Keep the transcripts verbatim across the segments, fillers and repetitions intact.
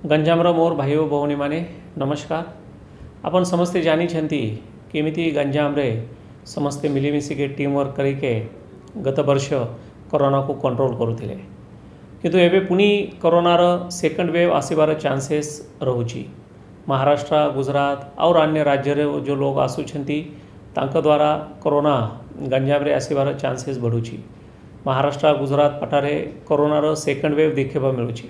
गंजामर मोर भाई भौणी माने नमस्कार। अपन समस्ते जानी छंती केमिति गंजाम रे समस्ते मिलीमिशिके टीम वर्क करके गत वर्ष कोरोना को कंट्रोल करुथिले, किंतु एबे पुनी कोरोनार सेकंड वेव आसीबार चांसेस रहुची। महाराष्ट्र, गुजरात और अन्य राज्य रे जो लोग आसुछंती तांका द्वारा कोरोना गंजाम रे आसीबार चांसेस बढ़ुची। महाराष्ट्र, गुजरात पटारे कोरोनार सेकंड वेव देखा मिलूची।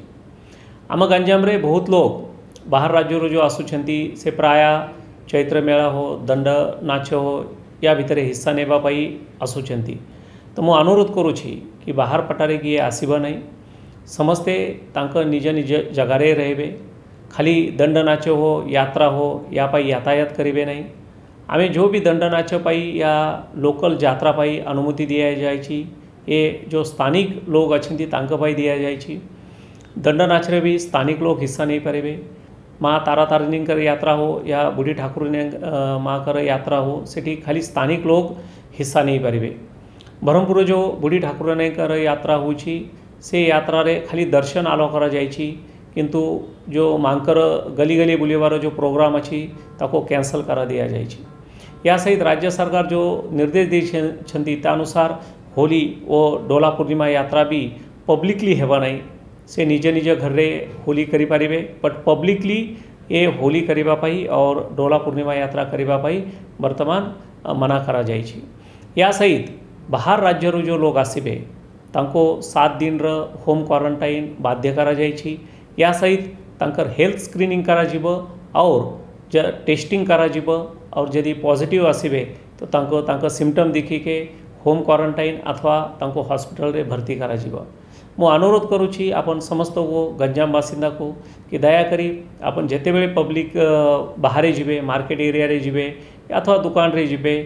आम गंजाम रे बहुत लोग बाहर राज्य जो आसुछंती से प्राय चैत्र मेला हो, दंड नाच हो या भितर हिस्सा नेबा पाई आसुछंती। तो मु अनुरोध करुछि कि बाहर पटारे किए आसीबा नहीं, समस्ते तांक निज निज जगारे रहबे। खाली दंड नाच हो, यात्रा हो या पाई यातायात करिबे नहीं। आमे जो भी दंड नाच पाई या लोकल यात्रा पाई अनुमति दिया जायछि, ये जो स्थानिक लोग अछंती तांक पाई दिया जायछि। दंड नाच रे भी स्थानिक लोग हिस्सा नहीं पारे। माँ तारा तारिणी कर यात्रा हो या बुढ़ी ठाकुर ने माँ कर यात्रा हो, सेठी खाली स्थानिक लोग हिस्सा नहीं पारे। ब्रह्मपुर जो बुढ़ी ठाकुर ने कर यात्रा होची से यात्रा रे खाली दर्शन आलो करा जायछि, किंतु जो मांकर गली गली बुलेवार जो प्रोग्राम अच्छी ताको कैंसल करा दिया जायछि। या सहित राज्य सरकार जो निर्देश दी छंती अनुसार होली और डोला पूर्णिमा यात्रा भी पब्लिकली हेबा नहीं, से निज निज घर रे होली करि पारिबे, बट पब्लिकली ये होली करिबा पाई और डोला पूर्णिमा यात्रा करिबा पाई वर्तमान मना करा जायछि। या सहित बाहर राज्य रो जो लोग आसिबे तांको सात दिन र होम क्वारंटाइन बाध्य करा जायछि। या सहित तांकर हेल्थ स्क्रीनिंग करा जिवो और ज टेस्टिंग करा जिवो और यदि पॉजिटिव आसिबे तो तांको तांको सिम्पटम देखिके होम क्वारंटाइन अथवा तांको हॉस्पिटल रे भर्ती करा जिवो। मु अनुरोध करुछि आपण समस्त को गंजाम बासिंदा को कि दयाकरी आपण जेते बेले पब्लिक बाहर जिबे, मार्केट एरिया रे जिबे अथवा दुकान रे जिबे,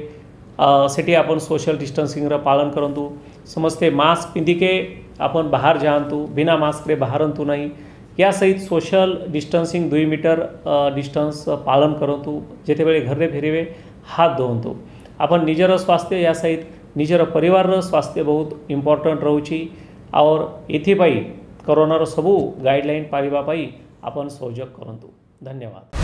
सेठी आपण सोशल डिस्टेंसिंग रा पालन करंतु। समस्ते मास्क पिंधिके आपण बाहर जांतु, बिना मास्क रे बाहरंतु नहीं। या सहित सोशल डिस्टेंसिंग दुई मीटर डिस्टेंस पालन करंतु। जेते बेले घर रे फेरिबे हाथ धोंतु। आपण निजर स्वास्थ्य या सहित निजर परिवार स्वास्थ्य बहुत इंपोर्टेंट रहउछि और एथिपाई कोरोनार सबू गाइडलाइन पालिबा पाई आपण सहयोग करंतु। धन्यवाद।